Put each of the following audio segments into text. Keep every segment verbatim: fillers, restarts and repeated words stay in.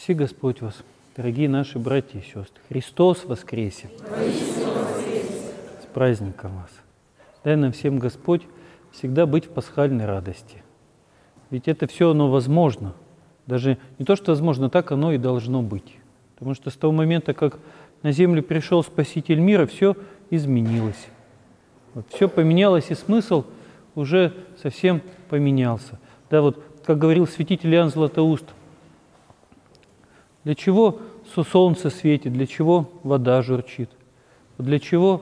Спаси Господь вас, дорогие наши братья и сестры. Христос воскресе! С праздником вас! Дай нам всем Господь всегда быть в пасхальной радости. Ведь это все оно возможно. Даже не то, что возможно, так оно и должно быть. Потому что с того момента, как на землю пришел Спаситель мира, все изменилось. Вот, все поменялось, и смысл уже совсем поменялся. Да, вот, как говорил святитель Иоанн Златоуст, для чего солнце светит, для чего вода журчит, для чего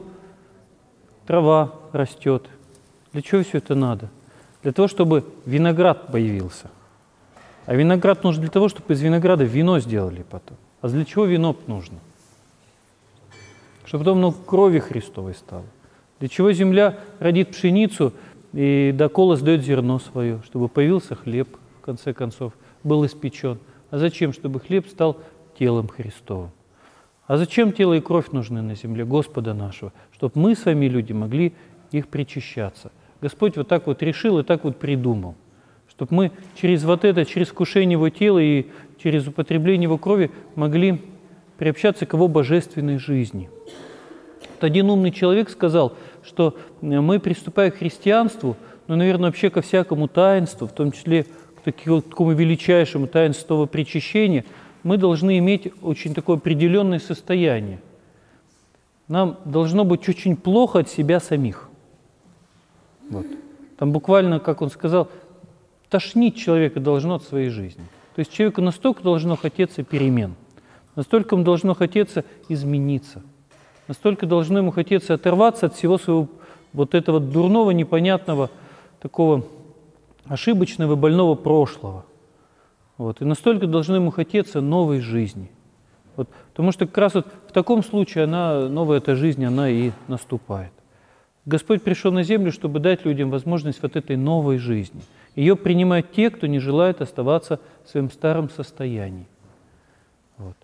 трава растет, для чего все это надо? Для того, чтобы виноград появился. А виноград нужен для того, чтобы из винограда вино сделали потом. А для чего вино нужно? Чтобы потом много крови Христовой стало. Для чего земля родит пшеницу и до кола сдает зерно свое, чтобы появился хлеб, в конце концов, был испечен. А зачем? Чтобы хлеб стал телом Христовым. А зачем тело и кровь нужны на земле Господа нашего? Чтобы мы с вами, люди, могли их причащаться. Господь вот так вот решил и так вот придумал. Чтобы мы через вот это, через вкушение Его тела и через употребление Его крови могли приобщаться к Его божественной жизни. Вот один умный человек сказал, что мы, приступая к христианству, ну, наверное, вообще ко всякому таинству, в том числе к такому величайшему таинству причащения, мы должны иметь очень такое определенное состояние. Нам должно быть очень плохо от себя самих. Вот. Там буквально, как он сказал, тошнить человека должно от своей жизни. То есть человеку настолько должно хотеться перемен, настолько ему должно хотеться измениться, настолько должно ему хотеться оторваться от всего своего вот этого дурного, непонятного, такого ошибочного, больного прошлого. Вот. И настолько должно ему хотеться новой жизни. Вот. Потому что как раз вот в таком случае она, новая эта жизнь, она и наступает. Господь пришел на землю, чтобы дать людям возможность вот этой новой жизни. Ее принимают те, кто не желает оставаться в своем старом состоянии. Вот.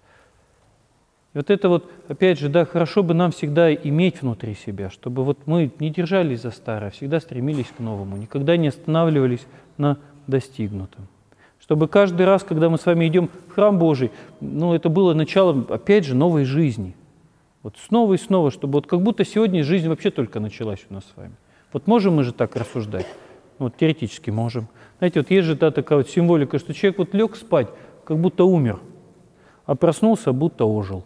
И вот это вот, опять же, да, хорошо бы нам всегда иметь внутри себя, чтобы вот мы не держались за старое, всегда стремились к новому, никогда не останавливались на достигнутом. Чтобы каждый раз, когда мы с вами идем в храм Божий, ну, это было началом, опять же, новой жизни. Вот снова и снова, чтобы вот как будто сегодня жизнь вообще только началась у нас с вами. Вот можем мы же так рассуждать? Вот теоретически можем. Знаете, вот есть же да, такая вот символика, что человек вот лег спать, как будто умер, а проснулся, будто ожил.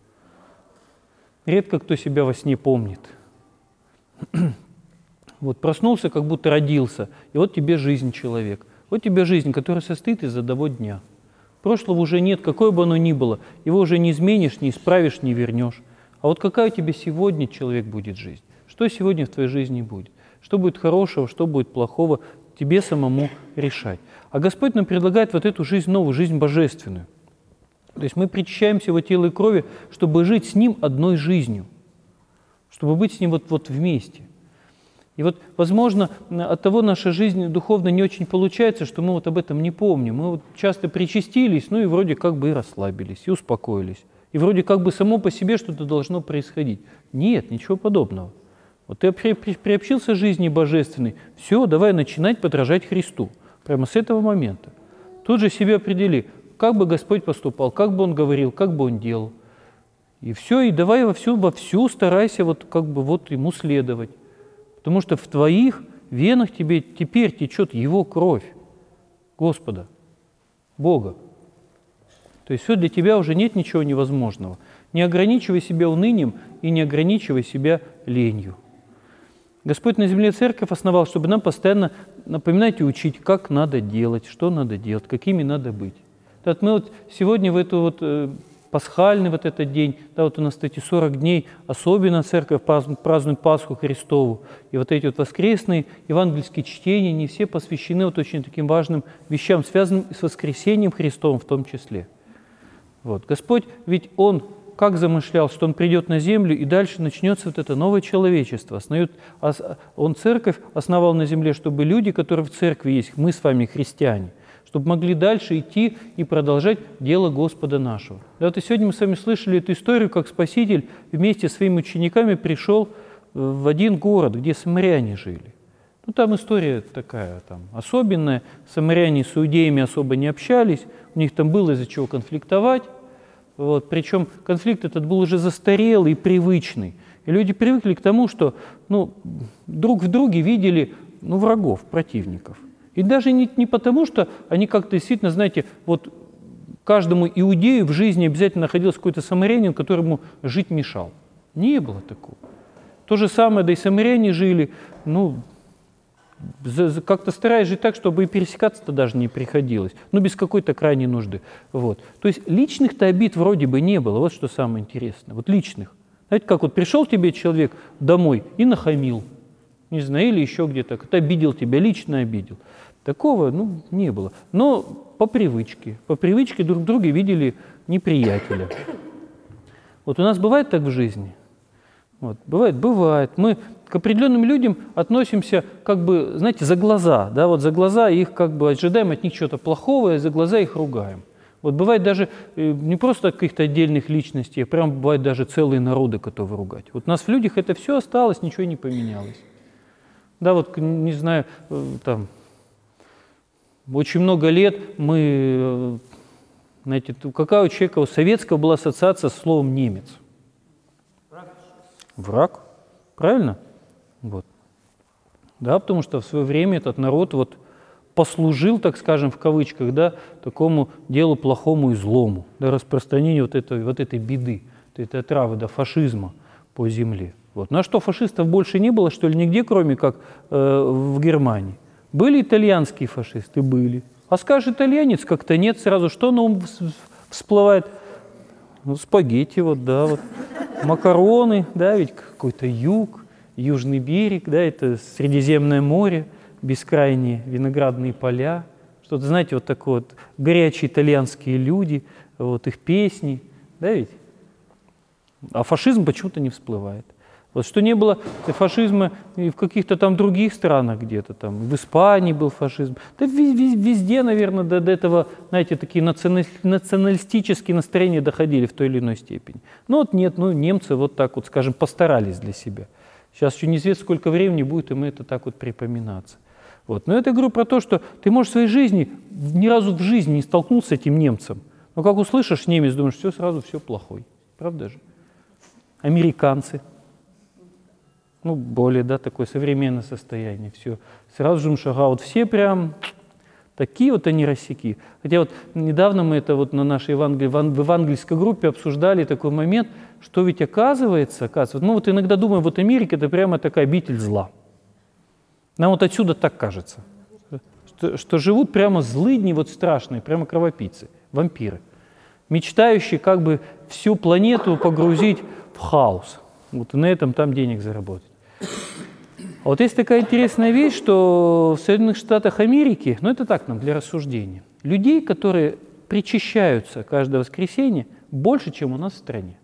Редко кто себя во сне помнит. Вот проснулся, как будто родился, и вот тебе жизнь человек. Вот тебе жизнь, которая состоит из одного дня. Прошлого уже нет, какое бы оно ни было, его уже не изменишь, не исправишь, не вернешь. А вот какая у тебя сегодня, человек, будет жизнь? Что сегодня в твоей жизни будет? Что будет хорошего, что будет плохого, тебе самому решать. А Господь нам предлагает вот эту жизнь новую, жизнь божественную. То есть мы причащаемся Его тела и крови, чтобы жить с Ним одной жизнью, чтобы быть с Ним вот, вот вместе. И вот, возможно, от того наша жизнь духовно не очень получается, что мы вот об этом не помним. Мы вот часто причастились, ну и вроде как бы и расслабились, и успокоились. И вроде как бы само по себе что-то должно происходить. Нет, ничего подобного. Вот ты приобщился к жизни божественной, все, давай начинать подражать Христу. Прямо с этого момента. Тут же себе определи, как бы Господь поступал, как бы Он говорил, как бы Он делал. И все, и давай во всю, во всю старайся вот как бы вот Ему следовать. Потому что в твоих венах тебе теперь течет Его кровь, Господа, Бога. То есть все, для тебя уже нет ничего невозможного. Не ограничивай себя унынием и не ограничивай себя ленью. Господь на земле церковь основал, чтобы нам постоянно напоминать и учить, как надо делать, что надо делать, какими надо быть. Так мы вот сегодня в эту вот э, пасхальный вот этот день, да, вот у нас эти сорок дней, особенно церковь празднует, празднует Пасху Христову, и вот эти вот воскресные евангельские чтения, не все посвящены вот очень таким важным вещам, связанным с воскресением Христовым в том числе. Вот. Господь, ведь Он как замышлял, что Он придет на землю, и дальше начнется вот это новое человечество. Основет, Он церковь основал на земле, чтобы люди, которые в церкви есть, мы с вами христиане, чтобы могли дальше идти и продолжать дело Господа нашего. Да, вот и сегодня мы с вами слышали эту историю, как Спаситель вместе со своими учениками пришел в один город, где самаряне жили. Ну, там история такая там, особенная, самаряне с иудеями особо не общались, у них там было из-за чего конфликтовать. Вот. Причем конфликт этот был уже застарелый и привычный. И люди привыкли к тому, что ну, друг в друге видели ну, врагов, противников. И даже не, не потому, что они как-то действительно, знаете, вот каждому иудею в жизни обязательно находился какой-то самарянин, которому жить мешал. Не было такого. То же самое, да и самаряне жили, ну, как-то стараясь жить так, чтобы и пересекаться-то даже не приходилось, ну, без какой-то крайней нужды. Вот. То есть личных-то обид вроде бы не было, вот что самое интересное, вот личных. Знаете, как вот пришел тебе человек домой и нахамил, не знаю, или еще где-то, кто обидел тебя, лично обидел. Такого, ну, не было. Но по привычке, по привычке друг друга видели неприятеля. Вот у нас бывает так в жизни? Вот, бывает, бывает. Мы к определенным людям относимся, как бы, знаете, за глаза, да, вот за глаза их как бы ожидаем от них чего-то плохого, и за глаза их ругаем. Вот бывает даже не просто каких-то отдельных личностей, а прям бывает даже целые народы готовы ругать. Вот у нас в людях это все осталось, ничего не поменялось. Да, вот, не знаю, там, очень много лет мы, знаете, какая у человека, у советского была ассоциация с словом «немец»? Враг, правильно? Вот. Да, потому что в свое время этот народ вот послужил, так скажем, в кавычках, да, такому делу плохому и злому, да, распространению вот этой, вот этой беды, вот этой отравы, да, фашизма по земле. Вот. Ну а что, фашистов больше не было, что ли, нигде, кроме как э, в Германии? Были итальянские фашисты? Были. А скажешь итальянец, как-то нет, сразу что на ум всплывает? Ну, спагетти, вот, да, вот, макароны, да, ведь какой-то юг, южный берег, да, это Средиземное море, бескрайние виноградные поля, что-то, знаете, вот такое вот, горячие итальянские люди, вот их песни, да, ведь? А фашизм почему-то не всплывает. Вот что не было фашизма и в каких-то там других странах где-то там, в Испании был фашизм, да везде, наверное, до, до этого, знаете, такие националистические настроения доходили в той или иной степени. Ну вот нет, ну немцы вот так вот, скажем, постарались для себя. Сейчас еще неизвестно, сколько времени будет, и мы это так вот припоминаться. Вот. Но это я говорю про то, что ты, можешь в своей жизни ни разу в жизни не столкнулся с этим немцем. Но как услышишь немец, думаешь, все сразу все плохой. Правда же? Американцы. Ну, более, да, такое современное состояние, все. Сразу же шага, вот все прям такие вот они рассеки. Хотя вот недавно мы это вот на нашей евангелии, в евангельской группе обсуждали такой момент, что ведь оказывается, оказывается, мы вот иногда думаем, вот Америка это прямо такая обитель зла. Нам вот отсюда так кажется, что, что живут прямо злыдни вот страшные, прямо кровопийцы, вампиры, мечтающие как бы всю планету погрузить в хаос, вот и на этом там денег заработать. А вот есть такая интересная вещь, что в Соединенных Штатах Америки, ну это так нам для рассуждения, людей, которые причащаются каждое воскресенье, больше, чем у нас в стране.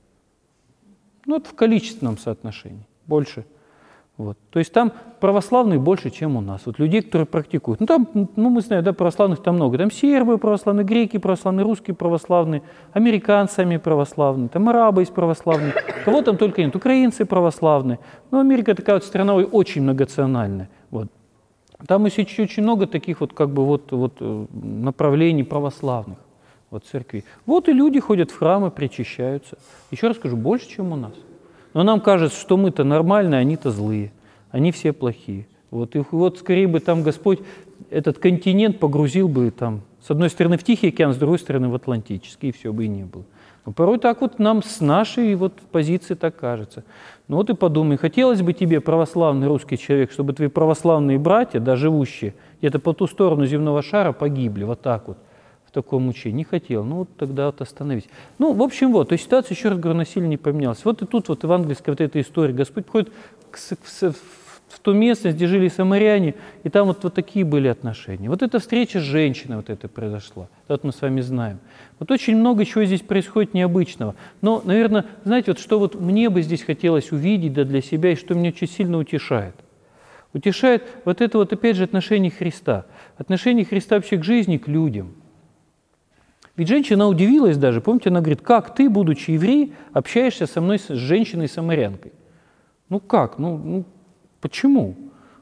Ну вот в количественном соотношении больше. Вот. То есть там православных больше, чем у нас. Вот людей, которые практикуют. Ну там, ну мы знаем, да, православных там много. Там сербы православные, греки православные, русские православные, американцы сами православные, там арабы есть православные. Кого там только нет, украинцы православные. Но Америка такая вот страна очень многонациональная. Вот. Там есть очень, очень много таких вот, как бы вот, вот направлений православных вот, церквей. Вот и люди ходят в храмы, причащаются. Еще раз скажу, больше, чем у нас. Но нам кажется, что мы-то нормальные, они-то злые, они все плохие. Вот, и вот скорее бы там Господь этот континент погрузил бы там, с одной стороны в Тихий океан, с другой стороны в Атлантический, и все бы и не было. Но порой так вот нам с нашей вот позиции так кажется. Ну вот и подумай, хотелось бы тебе, православный русский человек, чтобы твои православные братья, да, живущие где-то по ту сторону земного шара, погибли вот так вот. В таком учении. Не хотел. Ну, вот тогда вот остановить. Ну, в общем, вот. То есть ситуация, еще раз говорю, насильно не поменялась. Вот и тут вот евангельская вот эта история. Господь приходит к, в, в ту местность, где жили самаряне, и там вот, вот такие были отношения. Вот эта встреча с женщиной вот это произошла. Вот мы с вами знаем. Вот очень много чего здесь происходит необычного. Но, наверное, знаете, вот что вот мне бы здесь хотелось увидеть, да, для себя, и что меня очень сильно утешает. Утешает вот это вот, опять же, отношение Христа. Отношение Христа вообще к жизни, к людям. Ведь женщина удивилась даже, помните, она говорит, как ты, будучи еврей, общаешься со мной, с женщиной-самарянкой? Ну как? Ну, ну почему?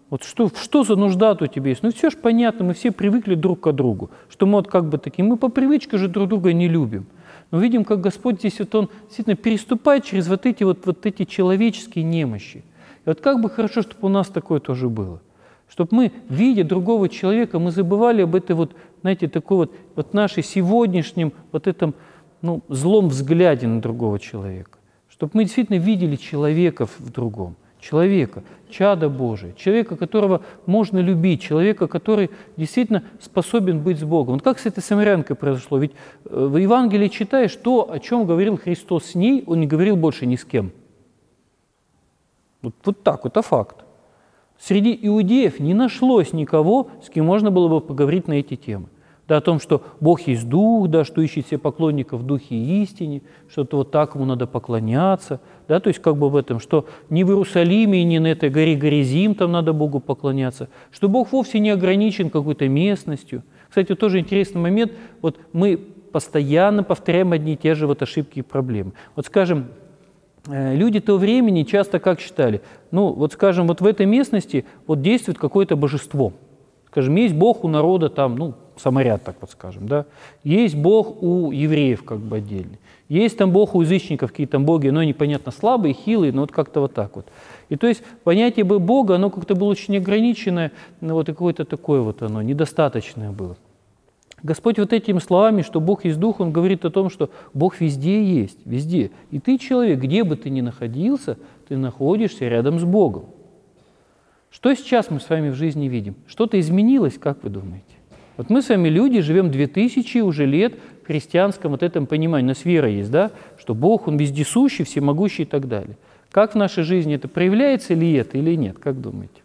Вот что, что за нужда у тебя есть? Ну все же понятно, мы все привыкли друг к другу, что мы вот как бы такие, мы по привычке же друг друга не любим. Но видим, как Господь здесь вот Он действительно переступает через вот эти вот, вот эти человеческие немощи. И вот как бы хорошо, чтобы у нас такое тоже было. Чтобы мы, видя другого человека, мы забывали об этой вот, знаете, такой вот, вот нашей сегодняшнем вот этом, ну, злом взгляде на другого человека. Чтобы мы действительно видели человека в другом. Человека, чада Божие, человека, которого можно любить, человека, который действительно способен быть с Богом. Вот как с этой самарянкой произошло? Ведь в Евангелии читаешь то, о чем говорил Христос с ней, Он не говорил больше ни с кем. Вот, вот так, это факт. Среди иудеев не нашлось никого, с кем можно было бы поговорить на эти темы. Да, о том, что Бог есть Дух, да, что ищет себе поклонников в Духе и истине, что-то вот так Ему надо поклоняться. Да, то есть как бы в этом, что ни в Иерусалиме, ни на этой горе Горизим там надо Богу поклоняться, что Бог вовсе не ограничен какой-то местностью. Кстати, вот тоже интересный момент, вот мы постоянно повторяем одни и те же вот ошибки и проблемы. Вот скажем, люди того времени часто как считали, ну вот скажем, вот в этой местности вот действует какое-то божество. Скажем, есть Бог у народа там, ну, самарян, так вот скажем, да, есть Бог у евреев как бы отдельный, есть там Бог у язычников, какие там боги, но непонятно, слабые, хилые, но вот как-то вот так вот. И то есть понятие Бога, оно как-то было очень ограниченное, ну, вот и какое-то такое вот оно, недостаточное было. Господь вот этими словами, что Бог есть Дух, Он говорит о том, что Бог везде есть, везде. И ты, человек, где бы ты ни находился, ты находишься рядом с Богом. Что сейчас мы с вами в жизни видим? Что-то изменилось, как вы думаете? Вот мы с вами люди, живем две тысячи уже лет в христианском вот этом понимании. У нас вера есть, да? Что Бог, Он вездесущий, всемогущий и так далее. Как в нашей жизни это проявляется ли это, или нет? Как думаете?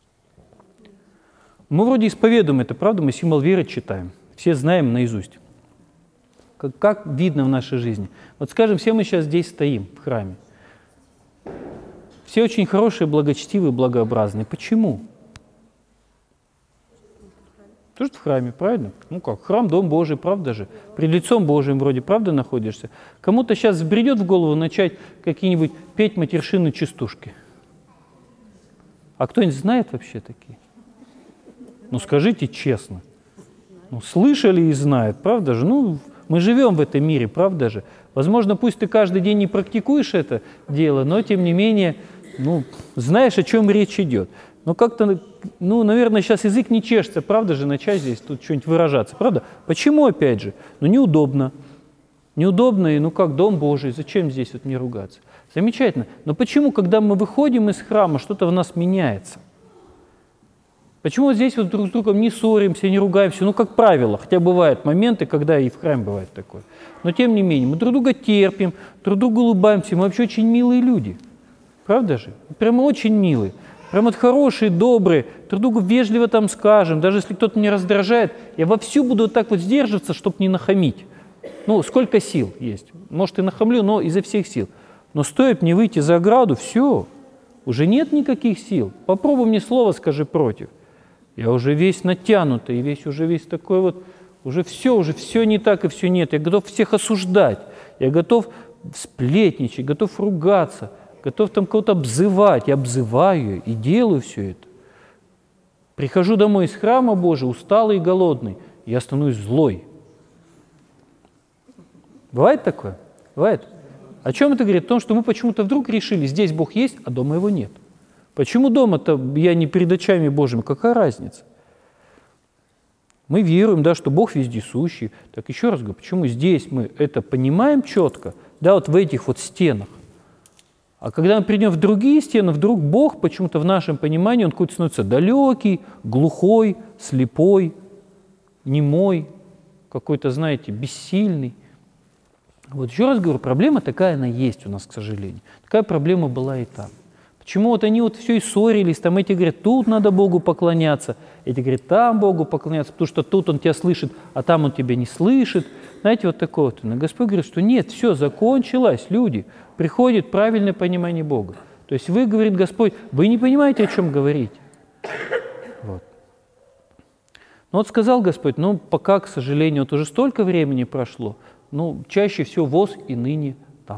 Мы вроде исповедуем это, правда? Мы символ веры читаем. Все знаем наизусть. Как, как видно в нашей жизни? Вот скажем, все мы сейчас здесь стоим, в храме. Все очень хорошие, благочестивые, благообразные. Почему? Тоже в храме, правильно? Ну как, храм, дом Божий, правда же? Пред лицом Божиим вроде, правда, находишься? Кому-то сейчас взбредет в голову начать какие-нибудь петь матершины частушки. А кто-нибудь знает вообще такие? Ну скажите честно. Ну, слышали и знают, правда же? Ну, мы живем в этом мире, правда же? Возможно, пусть ты каждый день не практикуешь это дело, но тем не менее, ну, знаешь, о чем речь идет. Но как-то, ну, наверное, сейчас язык не чешется, правда же, начать здесь тут что-нибудь выражаться, правда? Почему, опять же? Ну, неудобно. Неудобно, и ну как, дом Божий, зачем здесь вот мне ругаться? Замечательно. Но почему, когда мы выходим из храма, что-то в нас меняется? Почему здесь вот друг с другом не ссоримся, не ругаемся? Ну, как правило, хотя бывают моменты, когда и в храме бывает такое. Но тем не менее, мы друг друга терпим, друг другу улыбаемся, мы вообще очень милые люди. Правда же? Прямо очень милые. Прям вот хорошие, добрые, друг другу вежливо там скажем. Даже если кто-то меня раздражает, я вовсю буду вот так вот сдерживаться, чтобы не нахамить. Ну, сколько сил есть. Может, и нахамлю, но изо всех сил. Но стоит мне выйти за ограду, все, уже нет никаких сил. Попробуй мне слово скажи против. Я уже весь натянутый, весь уже весь такой вот, уже все, уже все не так и все нет. Я готов всех осуждать, я готов сплетничать, готов ругаться, готов там кого-то обзывать. Я обзываю и делаю все это. Прихожу домой из храма Божия, усталый и голодный, я становлюсь злой. Бывает такое? Бывает? О чем это говорит? О том, что мы почему-то вдруг решили, здесь Бог есть, а дома Его нет. Почему дома-то я не перед очами Божьими? Какая разница? Мы веруем, да, что Бог вездесущий. Так еще раз говорю, почему здесь мы это понимаем четко, да, вот в этих вот стенах. А когда мы придем в другие стены, вдруг Бог почему-то в нашем понимании, Он какой-то становится далекий, глухой, слепой, немой, какой-то, знаете, бессильный. Вот еще раз говорю, проблема такая она есть у нас, к сожалению. Такая проблема была и там. Почему вот они вот все и ссорились, там эти говорят, тут надо Богу поклоняться, эти говорят, там Богу поклоняться, потому что тут Он тебя слышит, а там Он тебя не слышит. Знаете, вот такое вот. Но Господь говорит, что нет, все, закончилось, люди, приходит правильное понимание Бога. То есть вы, говорит Господь, вы не понимаете, о чем говорите. Вот. Но вот сказал Господь, ну пока, к сожалению, вот уже столько времени прошло, ну чаще всего воз и ныне там.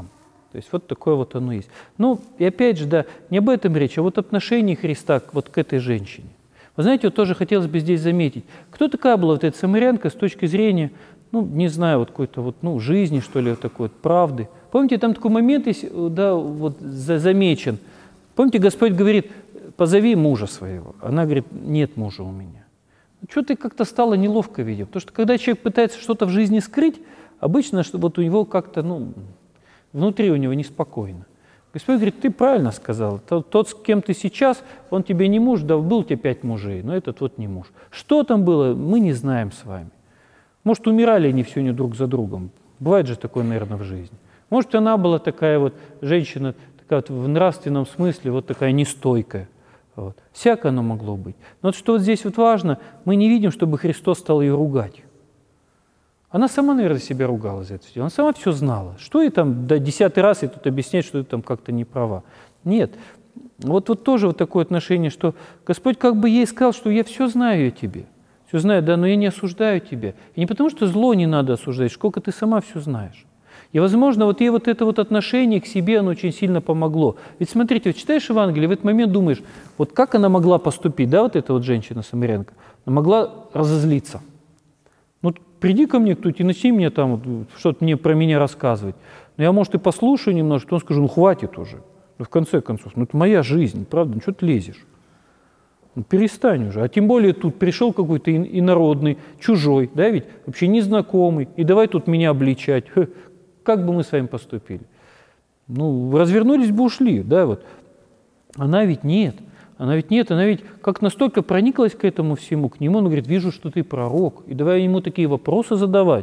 То есть вот такое вот оно есть. Ну, и опять же, да, не об этом речь, а вот отношение Христа вот к этой женщине. Вы знаете, вот тоже хотелось бы здесь заметить, кто такая была вот эта самарянка с точки зрения, ну, не знаю, вот какой-то вот, ну, жизни, что ли, вот такой вот, правды. Помните, там такой момент есть, да, вот замечен. Помните, Господь говорит, позови мужа своего. Она говорит, нет мужа у меня. Что-то как-то стало неловко, видимо. Потому что когда человек пытается что-то в жизни скрыть, обычно что вот у него как-то, ну, внутри у него неспокойно. Господь говорит, ты правильно сказал, тот, с кем ты сейчас, он тебе не муж, да был у тебя пять мужей, но этот вот не муж. Что там было, мы не знаем с вами. Может, умирали они все не друг за другом. Бывает же такое, наверное, в жизни. Может, она была такая вот женщина, такая вот в нравственном смысле, вот такая нестойкая. Вот. Всякое оно могло быть. Но вот что вот здесь вот важно, мы не видим, чтобы Христос стал ее ругать. Она сама, наверное, себя ругала за это все. Она сама все знала. Что ей там до десятый раз и тут объяснять, что ты там как-то не права. Нет. Вот, вот тоже вот такое отношение, что Господь как бы ей сказал, что я все знаю о тебе. Все знаю, да, но я не осуждаю тебя. И не потому, что зло не надо осуждать, сколько ты сама все знаешь. И, возможно, вот ей вот это вот отношение к себе, оно очень сильно помогло. Ведь смотрите, вот читаешь Евангелие, в этот момент думаешь, вот как она могла поступить, да, вот эта вот женщина-самарянка, она могла разозлиться. Ну, приди ко мне кто-то и начни мне там вот, что-то мне про меня рассказывать. Ну, я, может, и послушаю немножко, потом скажу, ну, хватит уже. Ну, в конце концов, ну, это моя жизнь, правда, ну, что ты лезешь? Ну, перестань уже. А тем более тут пришел какой-то инородный, чужой, да, ведь вообще незнакомый, и давай тут меня обличать. Как бы мы с вами поступили? Ну, развернулись бы, ушли, да, вот. Она ведь нет. Она ведь нет, она ведь как настолько прониклась к этому всему, к нему, он говорит, вижу, что ты пророк, и давай ему такие вопросы задавать,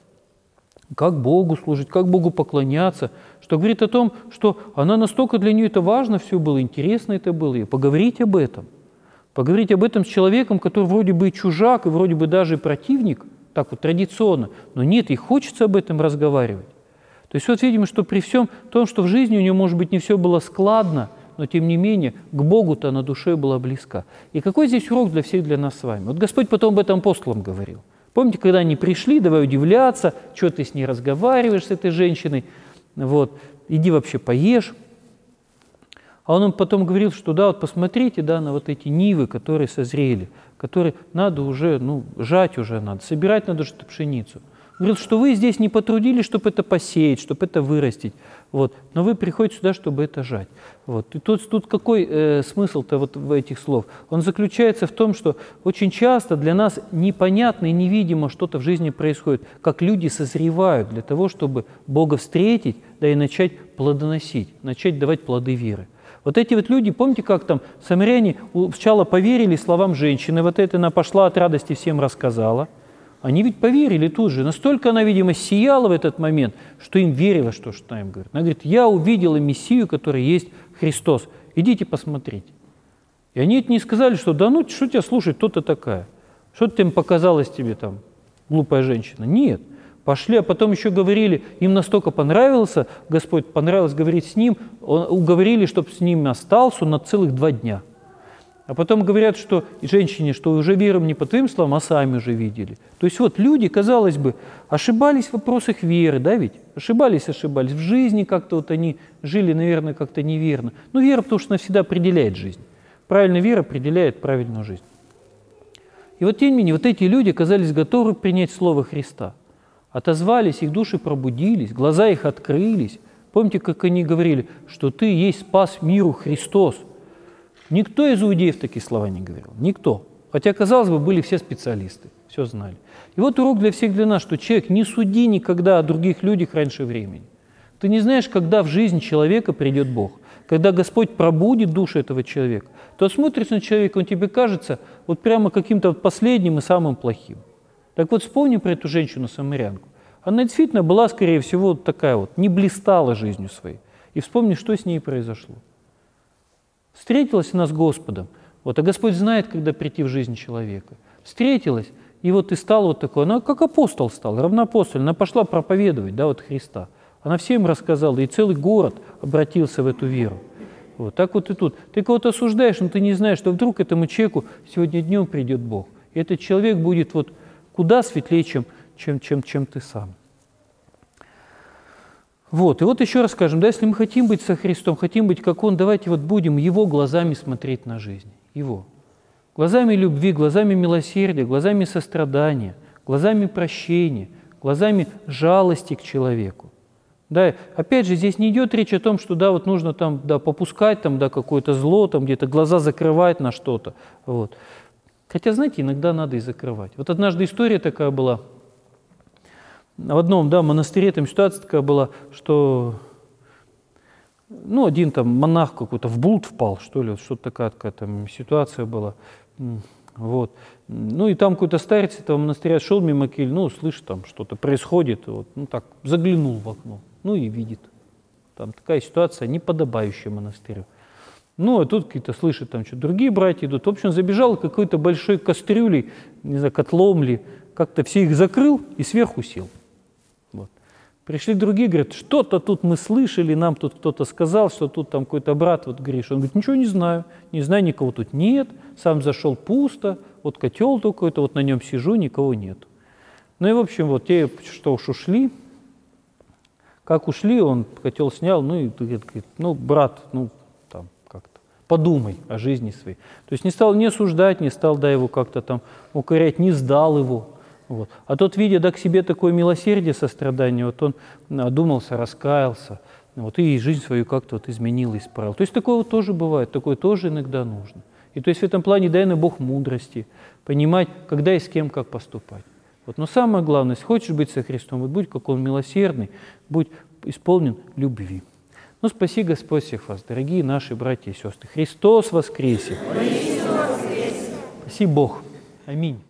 как Богу служить, как Богу поклоняться, что говорит о том, что она настолько для нее это важно все было, интересно это было, и поговорить об этом, поговорить об этом с человеком, который вроде бы и чужак, и вроде бы даже и противник, так вот традиционно, но нет, ей хочется об этом разговаривать. То есть вот видимо, что при всем том, что в жизни у нее, может быть, не все было складно, но тем не менее к Богу-то на душе была близка. И какой здесь урок для всех, для нас с вами? Вот Господь потом об этом апостолам говорил. Помните, когда они пришли, давай удивляться, что ты с ней разговариваешь, с этой женщиной, вот, иди вообще поешь. А он им потом говорил, что да, вот посмотрите, да, на вот эти нивы, которые созрели, которые надо уже, ну, жать уже надо, собирать надо что-то пшеницу. Говорит, что вы здесь не потрудились, чтобы это посеять, чтобы это вырастить, вот, но вы приходите сюда, чтобы это жать. Вот. И тут, тут какой э, смысл-то вот в этих слов? Он заключается в том, что очень часто для нас непонятно и невидимо что-то в жизни происходит, как люди созревают для того, чтобы Бога встретить, да и начать плодоносить, начать давать плоды веры. Вот эти вот люди, помните, как там самаряне сначала поверили словам женщины, вот это она пошла от радости, всем рассказала. Они ведь поверили тут же. Настолько она, видимо, сияла в этот момент, что им верила, что, что она им говорит. Она говорит, я увидела Мессию, который есть Христос. Идите посмотрите. И они это не сказали, что да ну, что тебя слушать, кто ты такая? Что там показалось тебе там, глупая женщина? Нет. Пошли, а потом еще говорили, им настолько понравился, Господь понравилось говорить с ним, он, уговорили, чтобы с ним остался на целых два дня. А потом говорят, что женщине, что уже верим не по твоим словам, а сами уже видели. То есть вот люди, казалось бы, ошибались в вопросах веры, да ведь? Ошибались, ошибались. В жизни как-то вот они жили, наверное, как-то неверно. Ну, вера, потому что она всегда определяет жизнь. Правильная вера определяет правильную жизнь. И вот тем не менее, вот эти люди оказались готовы принять Слово Христа. Отозвались, их души пробудились, глаза их открылись. Помните, как они говорили, что ты есть спас миру Христос. Никто из иудеев такие слова не говорил. Никто. Хотя, казалось бы, были все специалисты, все знали. И вот урок для всех для нас, что человек, не суди никогда о других людях раньше времени. Ты не знаешь, когда в жизнь человека придет Бог. Когда Господь пробудит душу этого человека, то смотришь на человека, он тебе кажется вот прямо каким-то последним и самым плохим. Так вот вспомни про эту женщину-самарянку. Она действительно была, скорее всего, вот такая вот, не блистала жизнью своей. И вспомни, что с ней произошло. Встретилась она с Господом, вот, а Господь знает, когда прийти в жизнь человека. Встретилась, и вот и стала вот такой, она как апостол стала, равноапостольная, она пошла проповедовать, да, вот Христа. Она всем рассказала, и целый город обратился в эту веру. Вот так вот и тут. Ты кого-то осуждаешь, но ты не знаешь, что вдруг этому человеку сегодня днем придет Бог. И этот человек будет вот куда светлее, чем, чем, чем, чем ты сам. Вот, и вот еще раз скажем, да, если мы хотим быть со Христом, хотим быть как Он, давайте вот будем Его глазами смотреть на жизнь. Его. Глазами любви, глазами милосердия, глазами сострадания, глазами прощения, глазами жалости к человеку. Да, опять же, здесь не идет речь о том, что да, вот нужно там, да, попускать там, да, какое-то зло, там где-то глаза закрывать на что-то. Вот. Хотя, знаете, иногда надо и закрывать. Вот однажды история такая была. В одном, да, монастыре там ситуация такая была, что ну, один там монах какой-то в блуд впал, что ли, вот что-то такая, такая там ситуация была. Вот. Ну и там какой-то старец этого монастыря шел мимо кель, ну, слышит, там что-то происходит, вот, ну так, заглянул в окно, ну и видит. Там такая ситуация, неподобающая монастырю. Ну, а тут какие-то слышит, там что другие братья идут. В общем, забежал какой-то большой кастрюлей, не знаю, котлом ли, как-то все их закрыл и сверху сел. Вот. Пришли другие, говорят, что-то тут мы слышали, нам тут кто-то сказал, что тут там какой-то брат, вот Гриша. Он говорит, ничего не знаю, не знаю, никого тут нет, сам зашел пусто, вот котел такой-то, вот на нем сижу, никого нет. Ну и, в общем, вот те, что уж ушли, как ушли, он котел снял, ну и говорит, ну, брат, ну, там, как-то подумай о жизни своей. То есть не стал не осуждать, не стал, да, его как-то там укорять, не сдал его. Вот. А тот, видя, да, к себе такое милосердие, сострадание, вот он одумался, раскаялся, вот, и жизнь свою как-то вот изменил, исправил. То есть такое вот тоже бывает, такое тоже иногда нужно. И то есть в этом плане дай нам Бог мудрости, понимать, когда и с кем как поступать. Вот. Но самое главное, если хочешь быть со Христом, вот будь как Он милосердный, будь исполнен любви. Ну, спаси Господь всех вас, дорогие наши братья и сестры. Христос воскресе! Спаси Бог! Аминь.